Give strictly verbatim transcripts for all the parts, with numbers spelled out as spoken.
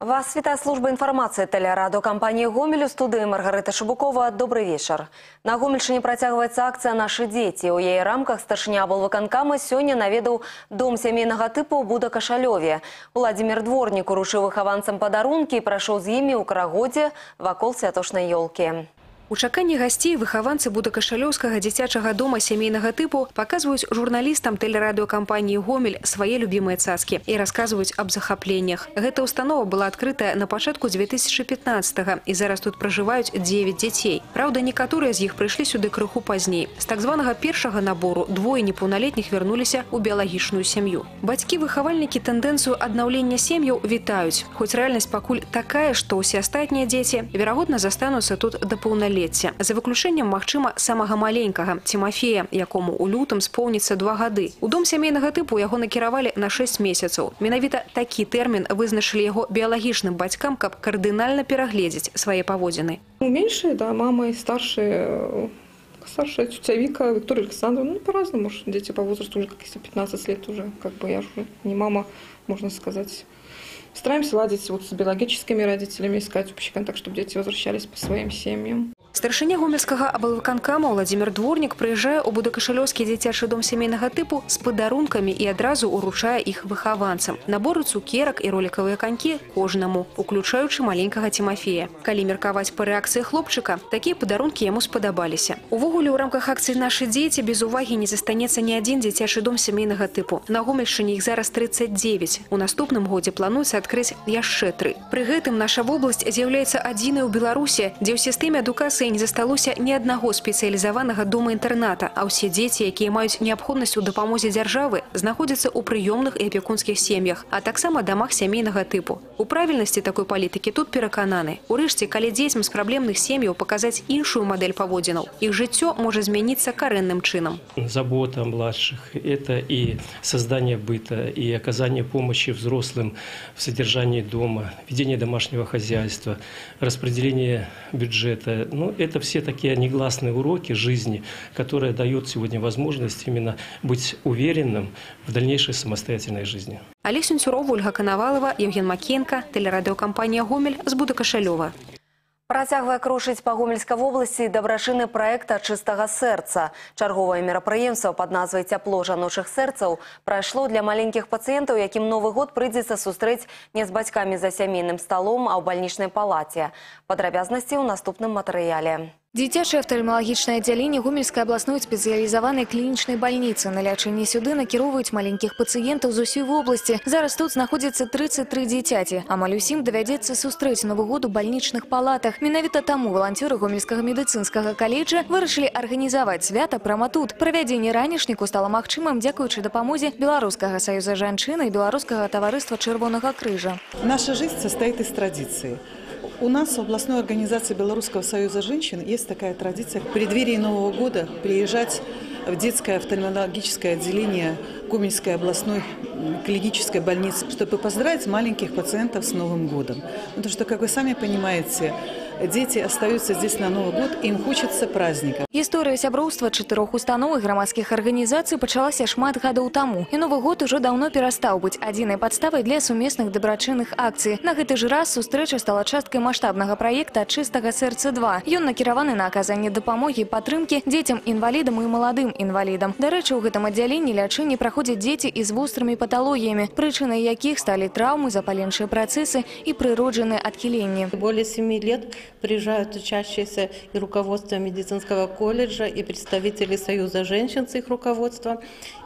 Вас вітає служба інформації телерадіокомпанії «Гомель», у студії Маргарита Шабукова. Добрий вечір. На Гомельщині протягується акція «Наші діти». У її рамках старшиня облвиконкама сьогодні навідав дом сімейного типу у Будакашальові. Владимир Дворник уручив вихованцам подарунки і пройшов з ними у карагоді вакол святочної ёлкі. У чаканні гасцей выхаванцы Будакашалёўскага дзіцячага дома сямейнага тыпу паказваюць журналістам тэлерадыёкампаніі «Гомель» свае любімыя цацкі і расказваюць аб захапленнях. Гэта установа была адкрытая на пачатку дзве тысячы пятнаццатага, і зараз тут пражываюць дзевяць дзяцей. Праўда, некаторыя з іх прыйшлі сюды крыху пазней. З так званага першага набору двое непаўналетніх вярнуліся ў біялагічную сям'ю. Бацькі-выхавальнікі тэндэнцыю аднаўлення сем'яў вітаюць. Хоць рэальнасць пакуль такая, што ўсе астатнія дзеці, верагодна, застануцца тут да паўналетия. За выключэннем, магчыма, самага маленькага Тимофея, якому у лютым споўніцца два гады. У дом сямейнага тыпу яго накіравалі на шэсць месяцаў. Менавіта такі тэрмін вызначылі яго біялагічным бацькам, каб кардынальна перагледзець свае паводзіны. Меньшие, да, мама и старшие, старшая тетя Вика, Виктория Александровна, ну, по-разному, может, дети по возрасту уже как-то пятнадцать лет уже, как бы я уже не мама, можно сказать. Стараемся ладить вот с биологическими родителями, искать общий контакт, чтобы дети возвращались по своим семьям. Старшыня гомельскага облвыканкама Владимир Дворник прыязджае ў Будакашалёўскі дзіцячы дом сямейнага тыпу з падарункамі і адразу уручае іх выхаванцам. Наборы цукерак і ролікавыя канькі кожнаму, уключаючы маленькага Тимофея. Калі меркаваць па рэакцыі хлопчыка, такія падарункі яму спадабаліся. Увогуле, у рамках акцыі «Нашы дзеці» без увагі не застанецца ні адзін дзіцячы дом сямейнага тыпу. На Гомельшчыне іх зараз тридцать девять. У наступным годзе плануецца адкрыць яшчэ тры. Пры гэтым наша вобласць з'яўляецца адзінай у Беларусі, дзе ў сістэме адукацыі не засталося ні аднаго спецыялізаванага дома-інтэрната, а ўсе дзеці, якія маюць неабходнасць у дапамозе дзяржавы, знаходзяцца ў прыёмных і апекунскіх сем'ях, а таксама дамах сямейнага тыпу. У правільнасці такой палітыкі тут перакананы. Урэшце, калі дзецям з праблемных сем'яў паказаць іншую мадэль паводзінаў, іх жыццё можа змяніцца карэнным чынам. Забота о младших – это и создание быта, и оказание помощи взрослым в содержании дома, ведение домашнего хозяйства, распределение бюджета. Ну, это все такие негласные уроки жизни, которые дают сегодня возможность именно быть уверенным в дальнейшей самостоятельной жизни. Олег Сюнцюров, Ольга Коновалова, Евген Макенко, телерадиокомпания «Гомель» з Будакашалёва. Працягвае крушыць па Гомельскай вобласці дабрачынны праект «Ад чыстага сэрца». Чарговае мерапрыемства пад назвай «Цяпло жаночых сэрцаў» прайшло для маленькіх пацыентаў, якім Новы год прыйдзецца сустрэць не з бацькамі за сямейным сталом, а ў бальнічнай палаце. Падрабязнасці ў наступным матэрыяле. Дзіцячае офтальмалагічнае аддзяленне Гомельскай абласной спецыялізаванай клінічнай бальніцы. На лячэнне сюды накіроўваюць маленькіх пацыентаў з усёй вобласці. Зараз тут знаходзіцца тридцать три дзіцяці. Амаль усім давядзецца сустрэць Новы год у бальнічных палатах. Менавіта таму валанцёры Гомельскага медыцынскага каледжа вырашылі арганізаваць свята прямо тут. Правядзенне ранішніку стала магчымым дзякуючы дапамозе Беларускага саюза жанчын і Беларускага таварыства Чырвонага крыжа. Наша жизнь состоит из традиции. У нас в областной организации Белорусского союза женщин есть такая традиция в преддверии Нового года приезжать в детское офтальмологическое отделение Гомельской областной клинической больницы, чтобы поздравить маленьких пациентов с Новым годом. Потому что, как вы сами понимаете, дети остаются здесь на Новый год, и им хочется праздника. История сяброўства чатырох устаноў і грамадскіх арганізацый пачалася шмат гадоў таму. І Новы год ужо даўно перастаў быць адзінай падставай для сумесных дабрачынных акцый. На гэты ж раз сустрэча стала часткай маштабнага праекта «Ад чыстага сэрца два». Ён накіраваны на аказанне дапамогі і падтрымкі дзецям інвалідам і маладым інвалідам. Дарэчы, у гэтым аддзяленні лячэнне праходзяць дзеці і з вострымі паталогіямі, прычынай якіх сталі траўмы, запаленчыя працэсы і прыроджаныя адхіленні. Более семи лет приезжают учащиеся и руководство медицинского колледжа, и представители Союза женщин с их руководством,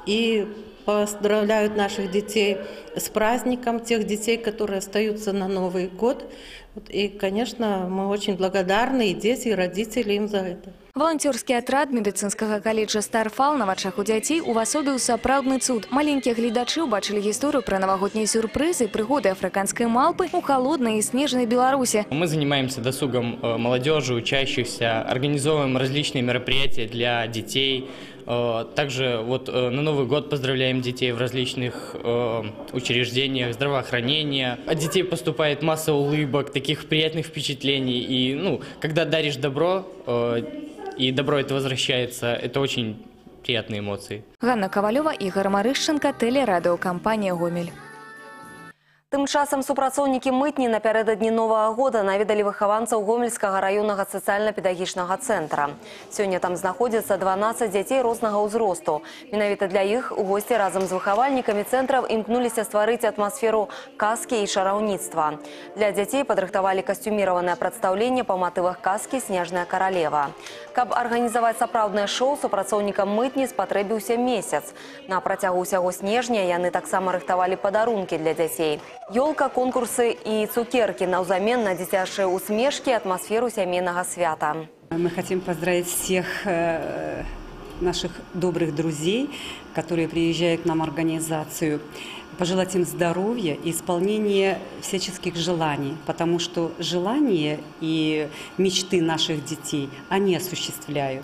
и поздравляют наших детей с праздником, тех детей, которые остаются на Новый год. И, конечно, мы очень благодарны и дети, и родители им за это. Волонтерский отряд медицинского колледжа «Старфал» на вачах у дзяцей увасобіў сапраўдны цуд. Маленькія гледачы ўбачылі гісторыю пра навагоднія сюрпрызы и прыгоды африканской малпы у холодной и снежной Беларуси. Мы занимаемся досугом молодежи, учащихся, организовываем различные мероприятия для детей. Также вот на Новый год поздравляем детей в различных учреждениях здравоохранения. От детей поступает масса улыбок, таких приятных впечатлений. И ну, когда даришь добро, и добро это возвращается, это очень приятные эмоции. Ганна Ковалева, Игорь Марышченко, телерадиокомпания «Гомель». Тым часам супрацоўнікі мытні напярэдадні Новага года наведалі выхаванцаў Гомельскага раённага сацыяльна-педагагічнага цэнтра. Сёння там знаходзяцца дванаццаць дзяцей рознага ўзросту. Менавіта для іх у госці разам з выхавальнікамі цэнтраў імкнуліся стварыць атмасферу казкі і чараўніцтва. Для дзяцей падрыхтавалі касцюміраванае прадстаўленне па матывах казкі «Снежная каралева». Каб арганізаваць сапраўднае шоу, супрацоўнікам мытні спатрэбіўся месяц. На працягу ўсяго снежня яны таксама рыхтавалі падарункі для дзяцей. Ёлка, конкурсы и цукерки навзамен на дзіцячыя усмешки, атмосферу семейного свята. Мы хотим поздравить всех наших добрых друзей, которые приезжают к нам в организацию, пожелать им здоровья и исполнения всяческих желаний, потому что желания и мечты наших детей они осуществляют.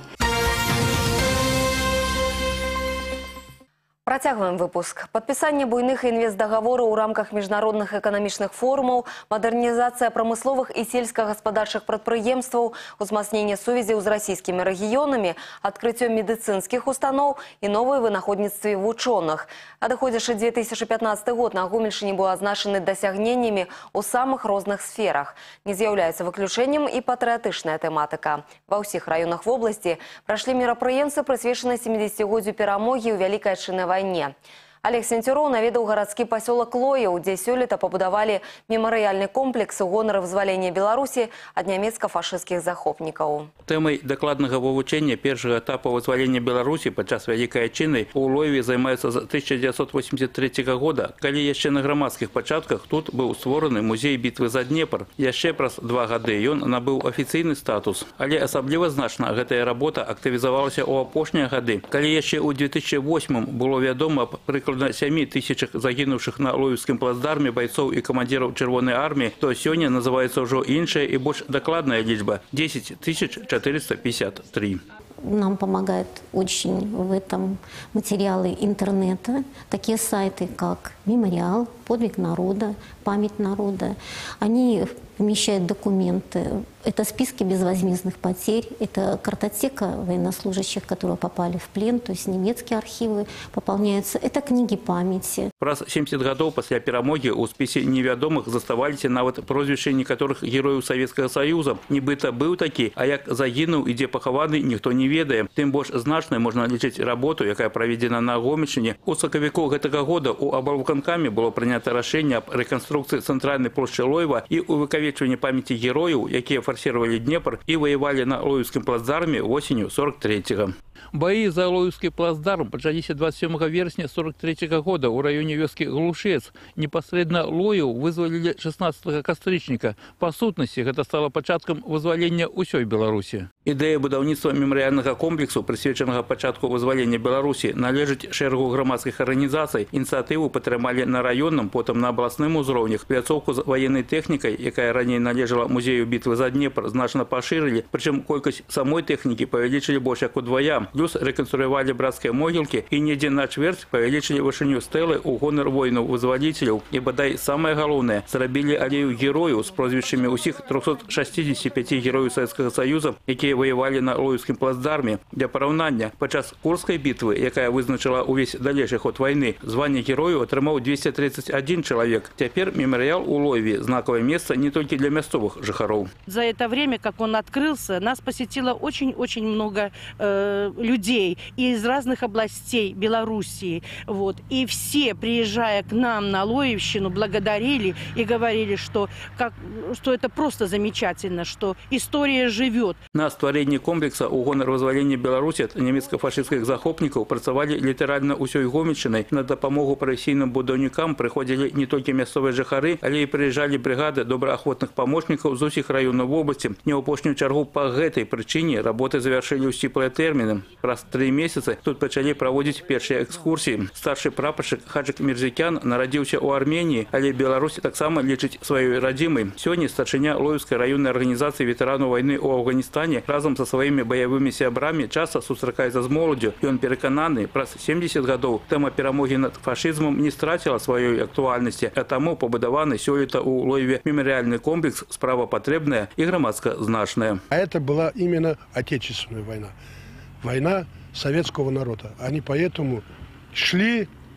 Працягваем выпуск. Падпісанне буйных інвестдагавораў у рамках міжнародных эканамічных форумаў, мадэрнізацыя прамысловых і сельскагаспадарчых прадпрыемстваў, узмацненне сувязяў з расійскімі рэгіёнамі, адкрыццё медыцынскіх устаноў і новыя вынаходніцтвы вучоных. Адыходзячы две тысячи пятнадцаты год на Гомельшчыне быў азначаны дасягненнямі ў самых розных сферах. Не з'яўляецца выключэннем і патрыятычная тэматыка. Ва ўсіх раёнах вобласці прайшлі мерапрыемствы, прысвечаныя сямідзесяцігоддзю перамогі ў Вялікай Адчыннай вайне. Олег Сенцюроў наведаў гарадскі пасёлак Лоеў, дзе сёлета пабудавалі мемарыяльны комплекс у гонар вызвалення Беларусі ад нямецка-фашысцкіх захопнікаў. Тэмай дакладнага вывучэння першага этапа вызвалення Беларусі падчас Вялікай Адчыны у Лоеве займаюцца з тысяча дзевяцьсот восемьдесят трэцяга года, калі яшчэ на грамадскіх пачатках тут быў створаны музей бітвы за Днепр. Яшчэ праз два гады ён набыў афіцыйны статус. Але асабліва значна гэтая работа актывізавалася ў апошнія гады, калі яшчэ ў две тысячи восьмым было вядома аб прыкладна на сямі тысячах загінуўшых на Лоевскім плацдарме бойцоў і камандзіраў Чырвонай арміі, то сёння называецца ўжо іншая і больш дакладная лічба – десять тысяч четыреста пятьдесят три. Нам помогают очень в этом материалы интернета, такие сайты, как «Мемориал», «Подвиг народа», «Память народа». Они помещают документы. Это списки безвозмездных потерь, это картотека военнослужащих, которые попали в плен, то есть немецкие архивы пополняются. Это книги памяти. Праз семьдесят гадоў пасля перамогі ў спісе невядомых заставаліся нават прозвішчы некаторых герояў Савецкага Саюза. Нібыта быў такі, а як загінуў і дзе пахаваны, ніхто не ведае. Тым больш значнай можна лічыць работу, якая праведзена на Гомельшчыне. У сакавіку гэтага года ў аблвыканкаме было прынята рашэнне аб рэканструкцыі цэнтральнай плошчы Лоева і ў выкавечванні памяці герояў, якія форсировали Днепр и воевали на Лоевском плацдарме осенью сорок третьего. Бои за Лоевский плацдарм пачаліся двадцать седьмого вересня сорок третьего года у районе вёскі Глушец. Непосредственно Лоев вызвалілі шестнадцатого кастрычніка. По сутнасці, гэта стало пачаткам вызвалення ўсёй Беларусі. Ідэя будаўніцтва мемарыяльнага комплексу, прысвечанага пачатку вызвалення Беларусі, належыць шэрагу грамадскіх арганізацый. Ініцыятыву падтрымалі на раённым, потым на абласным узроўнях. Пляцоўку з ваеннай тэхнікай, якая раней належала музею бітвы за Днепр, значна пашырылі, прычым колькасць самой тэхнікі павялічылі больш як удвая. Плюс рэканструявалі брацкія могілкі і недзе на чвэрць павялічылі вышыню стэлы ў гонар воінаў-вызваліцеляў. І бадай самае галоўнае, зрабілі алею герояў з прозвішчамі ўсіх трохсот шасцідзесяці пяці герояў Савецкага Саюза, якія воевали на Лоевскім плацдарме. Для параўнання, падчас Курскай бітвы, якая вызначыла увесь далейшы ход вайны, званне герою атрымаў двести тридцать один чалавек. Цяпер мемарыял у Лоеве знаковое место не только для мясцовых жыхароў. За это время, как он открылся, нас посетило очень-очень много э, людей из разных областей Белоруссии. Вот. И все, приезжая к нам на Лоевщину, благодарили и говорили, что, как, что это просто замечательно, что история живет. На стварэнні комплекса ў гонар вызвалення Беларусі ад нямецка-фашысцкіх захопнікаў працавалі літаральна ўсёй Гомельшчынай. На дапамогу прафесійным будаўнікам прыходзілі не толькі мясцовыя жыхары, але і прыязджалі брыгады добраахвотных памочнікаў з усіх раёнаў вобласці. Не ў апошнюю чаргу па гэтай прычыне работы завяршылі ў сціплыя тэрміны. Праз тры месяцы тут пачалі праводзіць першыя экскурсіі. Старшы прапаршчык Хаджик Мирзикян нарадзіўся ў Арменіі, але Беларусь таксама лічыць сваёй радзімай. Сёння старшыня Лоевскай раённай арганізацыі ветэранаў вайны ў Афганістане разом со своими боевыми сябрамі часто сустракаецца з моладдзю. Ён перакананы, праз семьдесят гадоў тэма перамогі над фашызмам не страціла сваёй актуальнасці, а таму пабудаваны сёлета ў Лоеве мемарыяльны комплекс справа патрэбная і грамадска значная. А это была именно Отечественная война. Война советского народа. Они поэтому шли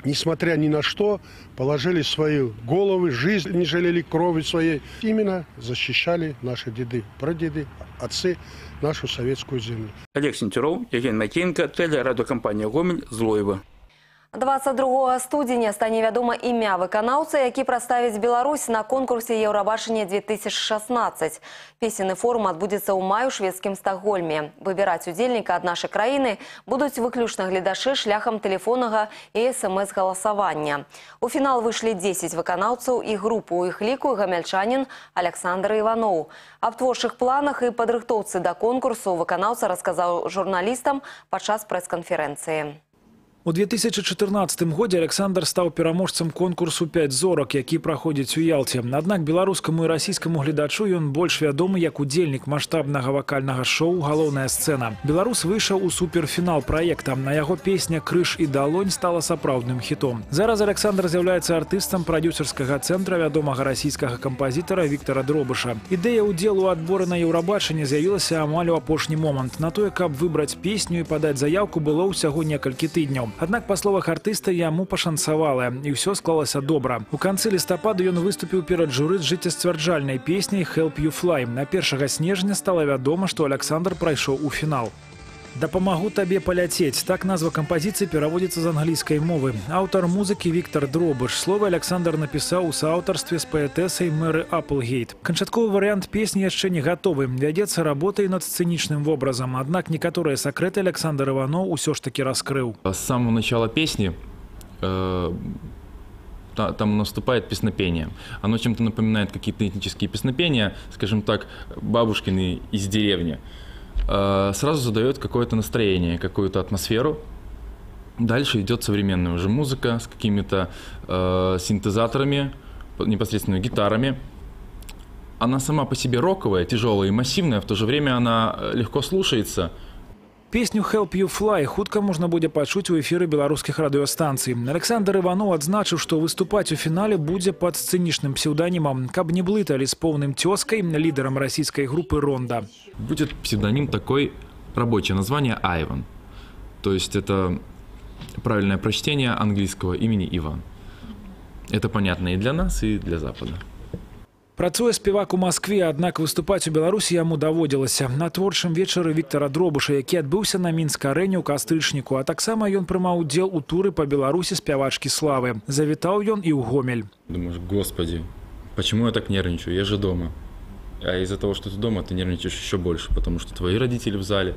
несмотря ни на что, положили свои головы, жизнь не жалели, крови своей. Именно защищали наши деды, прадеды, отцы, нашу советскую землю. Олег Сентеров, Евгений Макеенко, телерадиокомпания «Гомель», Злоева. двадцать другого студзеня стане вядома імя выканаўцы, які прадставіць Беларусь на конкурсе Еўрабачання две тысячи шестнадцать. Песенны форум адбудзецца ў маю ў шведскім Стокгольме. Выбіраць удзельніка ад нашай краіны будуць выключна гледачы шляхам тэлефоннага і эс эм эс-галасавання. У фінал выйшлі дзесяць выканаўцаў і групу, у іх ліку гамяльчанін Александр Іваноў. Аб творчых планах і падрыхтоўцы да конкурсу выканаўца расказаў журналістам падчас прэс-канферэнцыі. У две тысячи чатырнаццатым годзе Александр стаў пераможцам конкурсу «пять зорак», які праходзіць у Ялце. Аднак беларускаму і расійскаму гледачу ён больш вядомы як удзельнік маштабнага вакальнага шоу «Галоўная сцэна». Беларус выйшаў у суперфінал праекта. На яго песня «Крыж і далонь» стала сапраўдным хітом. Зараз Александр з'яўляецца артыстам прадюсерскага цэнтра вядомага расійскага кампазітара Віктара Дробыша. Ідэя ўдзелу ў адборы на Еўрабачанне з'явілася амаль у апошні момант. На тое, каб выбраць песню і падаць заяўку, было ўсяго некалькі тыдняў. Аднак, па словах артыста, яму пашанцавала, і ўсё склалася добра. У канцы лістападу ён выступіў перад журы з жыццесцвярджальнай песняй «Help You Fly». На першага снежня стала вядома, што Александр прайшоў у фінал. «Дапамагу табе паляцець» – так назва кампазіцыі пераводзіцца з англійскай мовы. Аўтар музыкі Віктар Дробыш. Словы Александр напісаў у сааўтарстве з паэтэсай Мэры Аплгейт. Канчатковы варыянт песні яшчэ не гатовы. Вядзецца работа і над сцэнічным вобразам. Аднак некаторыя сакрэты Александр Іваноў усё ж таки раскрыў. С самого начала песни э, там наступает песнопение. Оно чем-то напоминает какие-то этнические песнопения, скажем так, бабушкины из деревни. Сразу задает какое-то настроение, какую-то атмосферу. Дальше идет современная уже музыка с какими-то э, синтезаторами, непосредственно гитарами. Она сама по себе роковая, тяжелая и массивная, в то же время она легко слушается. Песню «Help You Fly» хутка можна будзе пачуць у эфіры беларускіх радыёстанцый. Александр Іваноў адзначыў, што выступаць у фінале будзе пад сцэнічным псеўданімам, каб не блыталі з поўным цёзкай, лідарам расійскай групы «Ронда». Будет псевдоним такой, рабочее название Айван. То есть это правильное прочтение английского имени Иван. Это понятно и для нас, и для Запада. Працуе спевак у Москве, аднак выступаць у Беларусі яму даводзілася. На творчым вечары Віктара Дробыша, які адбыўся на Мінск-арэне ў кастрычніку, а таксама ён прымаў удзел у туры па Беларусі спявачкі славы. Завітаў ён і ў Гомель. Думаешь, господи, почему я так нервничаю? Я же дома. А из-за того, что ты дома, ты нервничаешь еще больше, потому что твои родители в зале,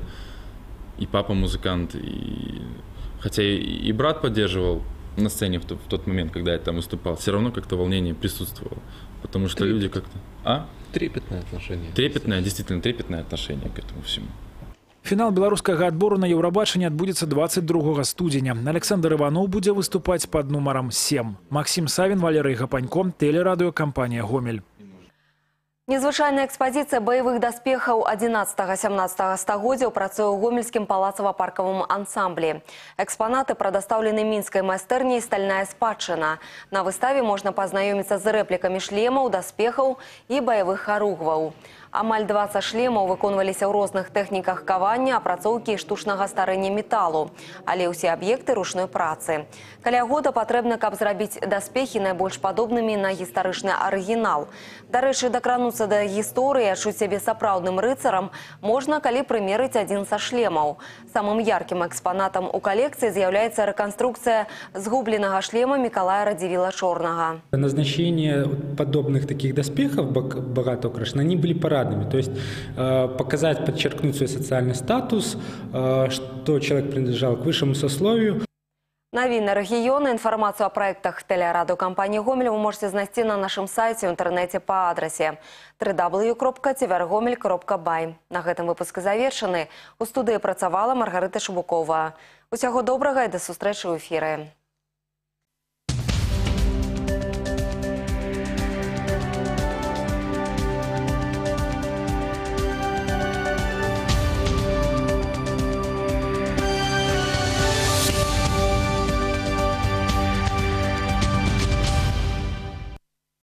и папа музыкант, и... хотя и брат поддерживал на сцене в тот момент, когда я там выступал, все равно как-то волнение присутствовало. Потому что люди как-то... А? Трепетное отношение. Трепетное, действительно трепетное отношение к этому всему. Фінал беларускага адбору на Еўрабачанне адбудзецца двадцать другога студзеня. Александр Іваноў будзе выступаць пад нумарам сем. Максим Савин, Валерий Гапанько, телерадиокомпания «Гомель». Незвычайная экспазіцыя баявых даспехаў адзінаццатага-сямнаццатага стагоддзяў працуе ў гомельскім палацава-паркавым ансамблі. Экспанаты прадастаўлены мінскай майстэрняй «Стальная спадчына». На выставе можна пазнаёміцца з рэплікамі шлемаў, даспехаў і баявых харугваў. Амаль дваццаць шлемаў выконваліся ў розных тэхніках кавання, апрацоўкі і штучнага старэння металу. Але ўсе аб'екты ручной працы. Каля года патрэбна, каб зрабіць даспехі найбольш падобнымі на гістарычны арыгінал. Дарэчы, дакрануцца да гісторыі, адчуць сябе сапраўдным рыцарам можна, калі прымерыць адзін са шлемаў. Самым яркім экспанатам у калекцыі з'яўляецца рэканструкцыя згубленага шлема Мікалая Радзівіла-Чорнага. Назначение подобных таких доспехов, богато украшенных, они были парадными. То есть э, показать, подчеркнуть свой социальный статус, э, что человек принадлежал к высшему сословию. Навіны рэгіёна, інфармацыю о проектах телерадиокомпании «Гомель» вы можете знайсці на нашем сайте в интернете по адрасе дабл ю дабл ю дабл ю кропка цівергомель кропка бай. На гэтым выпуск завершаны. У студыі працавала Маргарыта Шабукова. Усяго добрага і да сустрэчы ў эфіры.